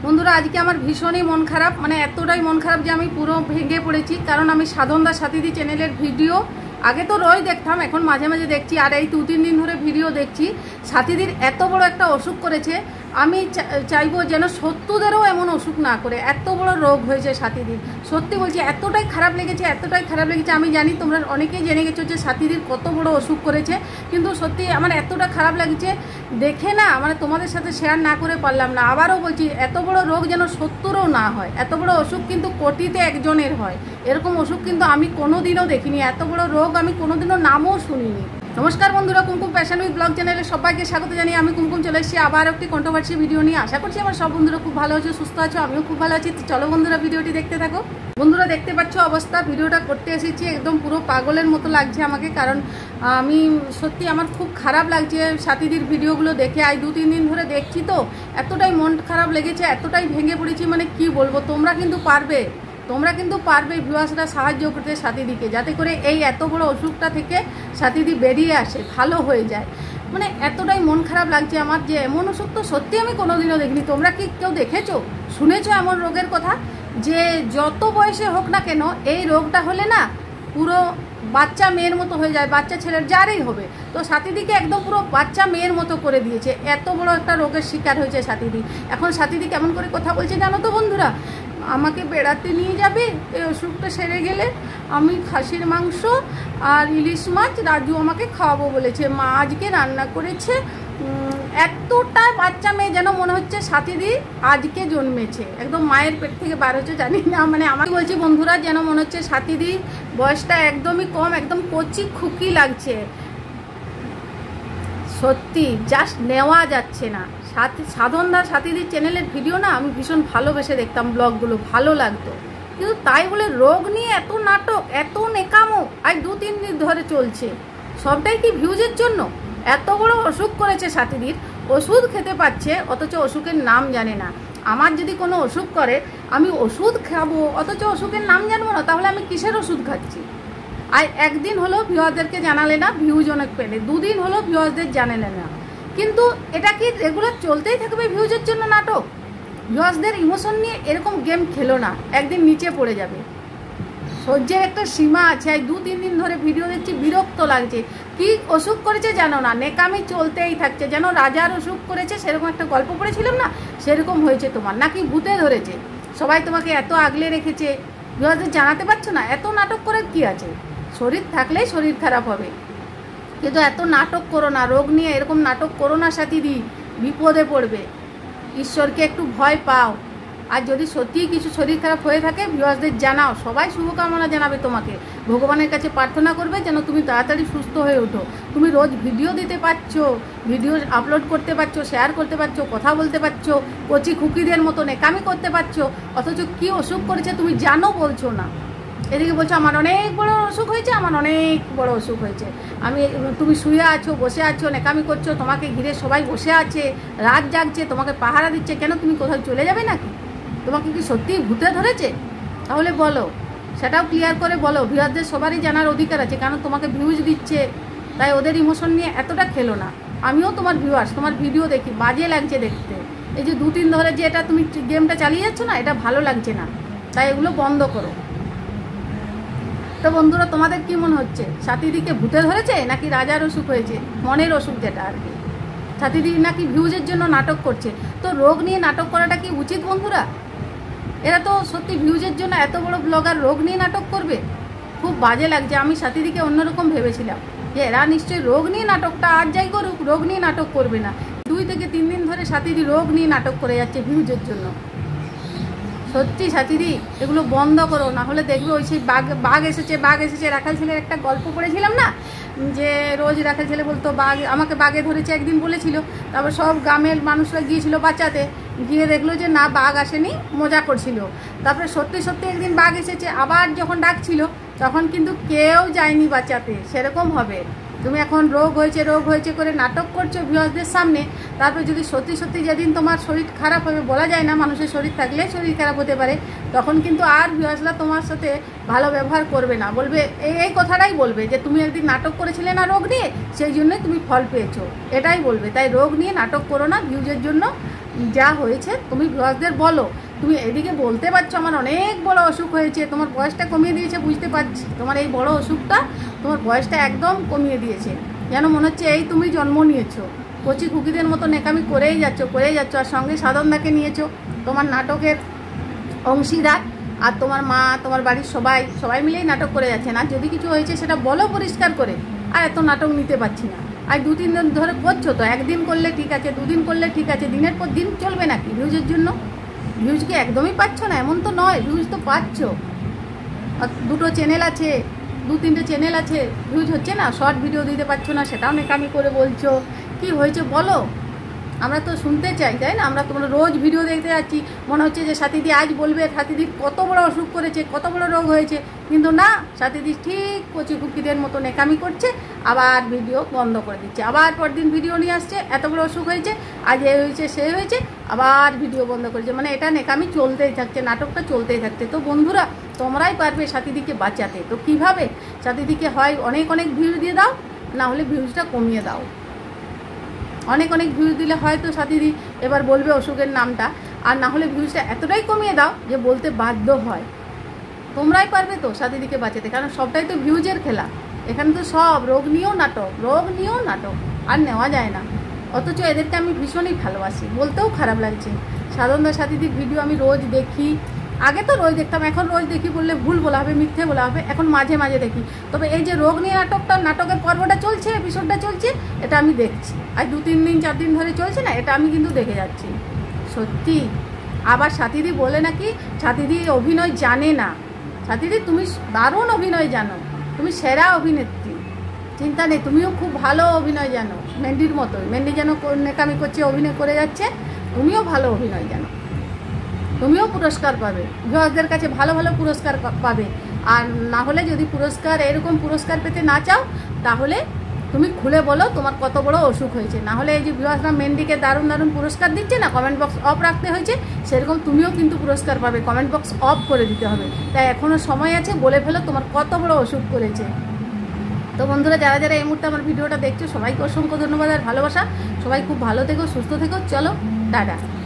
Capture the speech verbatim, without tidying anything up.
বন্ধুরা আজকে আমার ভীষণই মন খারাপ, মানে এতটাই মন খারাপ যে আমি পুরো ভেঙে পড়েছি। কারণ আমি সাধনদা সাথীদি চ্যানেলের ভিডিও আগে তো রোজ দেখতাম, এখন মাঝে মাঝে দেখছি, আর এই দু তিন দিন ধরে ভিডিও দেখছি। সাথীদির এত বড় একটা অসুখ করেছে, আমি চাইবো যেন শত্রুদেরও এমন অসুখ না করে। এত বড় রোগ হয়েছে সাথীদির, সত্যি বলছি এতটাই খারাপ লেগেছে, এতটাই খারাপ লেগেছে। আমি জানি তোমরা অনেকেই জেনে গেছো যে সাথীদির কত বড় অসুখ করেছে, কিন্তু সত্যি আমার এতটা খারাপ লাগছে দেখে না, মানে তোমাদের সাথে শেয়ার না করে পারলাম না। আবারও বলছি এত বড় রোগ যেন শত্রুরও না হয়। এত বড় অসুখ কিন্তু কোটিতে একজনের হয়, এরকম অসুখ কিন্তু আমি কোনোদিনও দেখিনি। এত বড় রোগ আমি কোনোদিনও নামও শুনিনি। নমস্কার বন্ধুরা, কুমকুম ফ্যাশন উইথ ব্লগ চ্যানেলে সবাইকে স্বাগত জানিয়ে আমি কুমকুম চলে এসেছি আবার একটি কন্ট্রোভার্সি ভিডিও নিয়ে। আশা করছি আমার সব বন্ধুরা খুব ভালো আছো, সুস্থ আছো, আমিও খুব ভালো আছি। চলো বন্ধুরা ভিডিওটি দেখতে থাকো। বন্ধুরা দেখতে পাচ্ছ অবস্থা, ভিডিওটা করতে এসেছি একদম পুরো পাগলের মতো লাগছে আমাকে। কারণ আমি সত্যি আমার খুব খারাপ লাগছে সাথীদির ভিডিওগুলো দেখে। আজ দু তিন দিন ধরে দেখছি তো এতটাই মন খারাপ লেগেছে, এতটাই ভেঙে পড়েছি, মানে কি বলবো। তোমরা কিন্তু পারবে, তোমরা কিন্তু পারবে ভিউয়ার্সরা সাহায্য করতে সাথীদিকে, যাতে করে এই এত বড় অসুখটা থেকে সাথীদি বেরিয়ে আসে, ভালো হয়ে যায়। মানে এতটাই মন খারাপ লাগছে আমার যে এমন অসুখ তো সত্যি আমি কোনোদিনও দেখিনি। তোমরা কি কেউ দেখেছো, শুনেছো এমন রোগের কথা? যে যত বয়সে হোক না কেন এই রোগটা হলে না পুরো বাচ্চা মেয়ের মতো হয়ে যায়, বাচ্চা ছেলের যারই হবে। তো সাথীদিকে একদম পুরো বাচ্চা মেয়ের মতো করে দিয়েছে, এত বড় একটা রোগের শিকার হয়েছে সাথীদি। এখন সাথীদি কেমন করে কথা বলছে জানো তো বন্ধুরা? আমাকে বেড়াতে নিয়ে যাবে, এই অসুখটা সেরে গেলে আমি খাসির মাংস আর ইলিশ মাছ রাজু আমাকে খাওয়াবো বলেছে। মা আজকে রান্না করেছে। এতটা বাচ্চা মেয়ে যেন মনে হচ্ছে সাথীদি আজকে জন্মেছে, একদম মায়ের পেট থেকে বার হচ্ছে, জানি না। মানে আমার বলছি বন্ধুরা, যেন মনে হচ্ছে সাথীদি বয়সটা একদমই কম, একদম কচি খুকি লাগছে। সত্যি জাস্ট নেওয়া যাচ্ছে না। সাথী সাধনদার সাথীদির চ্যানেলের ভিডিও না আমি ভীষণ ভালোবেসে দেখতাম, ব্লগগুলো ভালো লাগতো, কিন্তু তাই বলে রোগ নিয়ে এত নাটক, এত নেকামো আজ দু তিন দিন ধরে চলছে। সবটাই কি ভিউজের জন্য? এত বড় অসুখ করেছে সাথীদির, ওষুধ খেতে পাচ্ছে অথচ অসুখের নাম জানে না। আমার যদি কোনো অসুখ করে আমি ওষুধ খাবো অথচ অসুখের নাম জানবো না, তাহলে আমি কিসের ওষুধ খাচ্ছি? আর একদিন হলো ভিউয়ারদেরকে জানালে না, ভিউজ অনেক পেলে, দুদিন হলো ভিউয়ারদের জানালে না, কিন্তু এটা কি রেগুলার চলতেই থাকবে? ভিউজের জন্য নাটক। ভিউয়ারদের ইমোশন নিয়ে এরকম গেম খেলো না, একদিন নিচে পড়ে যাবে। সহ্যের একটা সীমা আছে। আর দু তিন দিন ধরে ভিডিও দেখছি, বিরক্ত লাগছে। কি অসুখ করেছে জানো না, নেকামি চলতেই থাকছে। যেন রাজার অসুখ করেছে সেরকম একটা গল্প পড়েছিলাম না, সেরকম হয়েছে তোমার। নাকি ভূতে ধরেছে, সবাই তোমাকে এত আগলে রেখেছে, ভিউয়ারদের জানাতে পারছো না। এত নাটক করে কি আছে? শরীর থাকলেই শরীর খারাপ হবে, কিন্তু এত নাটক করো না। রোগ নিয়ে এরকম নাটক করো না সাথীদি, বিপদে পড়বে। ঈশ্বরকে একটু ভয় পাও। আর যদি সত্যিই কিছু শরীর খারাপ হয়ে থাকে ভিউয়ার্সদের জানাও, সবাই শুভকামনা জানাবে তোমাকে, ভগবানের কাছে প্রার্থনা করবে যেন তুমি তাড়াতাড়ি সুস্থ হয়ে ওঠো। তুমি রোজ ভিডিও দিতে পারছো, ভিডিও আপলোড করতে পারছো, শেয়ার করতে পারছো, কথা বলতে পারছো, কচি খুকিদের মতো নেকামি করতে পারছো, অথচ কি অসুখ করেছে তুমি জানো, বলছো না। এদিকে বলছো আমার অনেক বড় অসুখ হয়েছে, আমার অনেক বড় অসুখ হয়েছে। আমি তুমি শুয়ে আছো, বসে আছো, নেকামি করছো, তোমাকে ঘিরে সবাই বসে আছে, রাত জাগছে, তোমাকে পাহারা দিচ্ছে। কেন তুমি কোথাও চলে যাবে নাকি? তোমাকে কি সত্যিই ভূতে ধরেছে? তাহলে বলো, সেটাও ক্লিয়ার করে বলো। ভিউয়ারদের সবারই জানার অধিকার আছে, কারণ তোমাকে ভিউজ দিচ্ছে, তাই ওদের ইমোশন নিয়ে এতটা খেলো না। আমিও তোমার ভিউয়ার্স, তোমার ভিডিও দেখি, বাজে লাগছে দেখতে। এই যে দু তিন ধরে যে এটা তুমি গেমটা চালিয়ে যাচ্ছ না, এটা ভালো লাগছে না, তাই এগুলো বন্ধ করো। তো বন্ধুরা তোমাদের কি মনে হচ্ছে, সাথীদিকে ভূতে ধরেছে নাকি রাজার অসুখ হয়েছে, মনের অসুখ যেটা আর কি? সাথীদি নাকি ভিউজের জন্য নাটক করছে। তো রোগ নিয়ে নাটক করাটা কি উচিত বন্ধুরা? এরা তো সত্যি ভিউজের জন্য এত বড় ব্লগার রোগ নিয়ে নাটক করবে, খুব বাজে লাগছে। আমি সাথীদিকে অন্যরকম ভেবেছিলাম যে এরা নিশ্চয়ই রোগ নিয়ে নাটকটা আর যাই করুক, রোগ নিয়ে নাটক করবে না। দুই থেকে তিন দিন ধরে সাথীদি রোগ নিয়ে নাটক করে যাচ্ছে ভিউজের জন্য। সত্যি সাথীদি এগুলো বন্ধ করো, না হলে দেখবে ওই সেই বাঘ বাঘ এসেছে, বাঘ এসেছে। রাখাল ছেলের একটা গল্প পড়েছিলাম না, যে রোজ রাখাল ছেলে বলতো বাঘ আমাকে বাঘে ধরেছে, একদিন বলেছিল। তারপর সব গ্রামের মানুষরা গিয়েছিল বাঁচাতে, গিয়ে দেখলো যে না বাঘ আসেনি, মজা করছিল। তারপরে সত্যি সত্যি একদিন বাঘ এসেছে, আবার যখন ডাকছিল তখন কিন্তু কেউ যায়নি বাঁচাতে। সেরকম হবে, তুমি এখন রোগ হয়েছে রোগ হয়েছে করে নাটক করছো ভিউয়ারদের সামনে, তারপর যদি সত্যি সত্যি যেদিন তোমার শরীর খারাপ হবে, বলা যায় না, মানুষের শরীর থাকলে শরীর খারাপ হতে পারে, তখন কিন্তু আর ভিউয়ার্সরা তোমার সাথে ভালো ব্যবহার করবে না। বলবে এই এই কথাটাই বলবে যে তুমি একদিন নাটক করেছিলে না রোগ নিয়ে, সেই জন্যই তুমি ফল পেয়েছো, এটাই বলবে। তাই রোগ নিয়ে নাটক করো না, ভিউজের জন্য যা হয়েছে তুমি ভিউয়ার্সদের বলো। তুমি এদিকে বলতে পারছো আমার অনেক বড় অসুখ হয়েছে, তোমার বয়সটা কমিয়ে দিয়েছে, বুঝতে পারছি তোমার এই বড় অসুখটা তোমার বয়সটা একদম কমিয়ে দিয়েছে। যেন মনে হচ্ছে এই তুমি জন্ম নিয়েছো, কচি কুকিদের মতো নেকামি করেই যাচ্ছ করেই যাচ্ছ আর সঙ্গে সাধনদাকে নিয়েছো তোমার নাটকের অংশীদার। আর তোমার মা, তোমার বাড়ির সবাই সবাই মিলেই নাটক করে যাচ্ছেন। আর যদি কিছু হয়েছে সেটা বলো পরিষ্কার করে। আর এত নাটক নিতে পারছি না। আর দু তিন দিন ধরে করছো তো, একদিন করলে ঠিক আছে, দুদিন করলে ঠিক আছে, দিনের পর দিন চলবে নাকি ভিউজের জন্য? ভিউজ কি একদমই পাচ্ছ না? এমন তো নয়, ভিউজ তো পাচ্ছ। আর দুটো চ্যানেল আছে, দু তিনটে চ্যানেল আছে, ভিউজ হচ্ছে না, শর্ট ভিডিও দিতে পারছো না, সেটাও নেকামি করে বলছো। কি হয়েছে বলো, আমরা তো শুনতে চাই, তাই না? আমরা তোমরা রোজ ভিডিও দেখতে যাচ্ছি, মনে হচ্ছে যে সাথীদি আজ বলবে সাথীদির কত বড় অসুখ করেছে, কত বড় রোগ হয়েছে, কিন্তু না, সাথীদি ঠিক কচি কুকিদের মতো নেকামি করছে, আবার ভিডিও বন্ধ করে দিচ্ছে, আবার পরদিন ভিডিও নিয়ে আসছে, এত বড় অসুখ হয়েছে, আজ এ হয়েছে সে হয়েছে, আবার ভিডিও বন্ধ করেছে। মানে এটা নেকামি চলতেই থাকছে, নাটকটা চলতেই থাকছে। তো বন্ধুরা, তোমরাই পারবে সাথীদিকে বাঁচাতে। তো কীভাবে? সাথীদিকে হয় অনেক অনেক ভিউজ দিয়ে দাও, না হলে ভিউজটা কমিয়ে দাও। অনেক অনেক ভিউজ দিলে হয়তো সাথীদি এবার বলবে অসুখের নামটা, আর না হলে ভিউজটা এতটাই কমিয়ে দাও যে বলতে বাধ্য হয়। তোমরাই পারবে তো সাথীদিকে বাঁচাতে, কারণ সবটাই তো ভিউজের খেলা। এখানে তো সব রোগ নিয়েও নাটক, রোগ নিয়েও নাটক, আর নেওয়া যায় না। অথচ এদেরকে আমি ভীষণই ভালোবাসি, বলতেও খারাপ লাগছে। সাধনদা সাথীদির ভিডিও আমি রোজ দেখি, আগে তো রোজ দেখতাম, এখন রোজ দেখি বললে ভুল বলা হবে, মিথ্যে বলা হবে, এখন মাঝে মাঝে দেখি। তবে এই যে রোগ নিয়ে নাটকটা, নাটকের পর্বটা চলছে, এপিসোডটা চলছে, এটা আমি দেখছি। আর দু তিন দিন চার দিন ধরে চলছে না, এটা আমি কিন্তু দেখে যাচ্ছি। সত্যি। আবার সাথীদি বলে নাকি সাথীদি অভিনয় জানে না। সাথীদি তুমি দারুণ অভিনয় জানো, তুমি সেরা অভিনেত্রী, চিন্তা নেই, তুমিও খুব ভালো অভিনয় জানো, মেন্ডির মতোই। মেন্ডি যেন নেকামি করছে, অভিনয় করে যাচ্ছে, তুমিও ভালো অভিনয় জানো, তুমিও পুরস্কার পাবে, ভিউয়ারদের কাছে ভালো ভালো পুরস্কার পাবে। আর না হলে যদি পুরস্কার এরকম পুরস্কার পেতে না চাও, তাহলে তুমি খুলে বলো তোমার কত বড় অসুখ হয়েছে। না হলে এই যে ভিউয়াররা মেন্ডিকে দারুণ দারুণ পুরস্কার দিচ্ছে না, কমেন্ট বক্স অফ রাখতে হয়েছে, সেরকম তুমিও কিন্তু পুরস্কার পাবে, কমেন্ট বক্স অফ করে দিতে হবে। তাই এখনও সময় আছে, বলে ফেলো তোমার কত বড় অসুখ করেছে। তো বন্ধুরা, যারা যারা এই মুহূর্তে আমার ভিডিওটা দেখছো, সবাইকে অসংখ্য ধন্যবাদ আর ভালোবাসা। সবাই খুব ভালো থেকো, সুস্থ থেকো, চলো টাটা।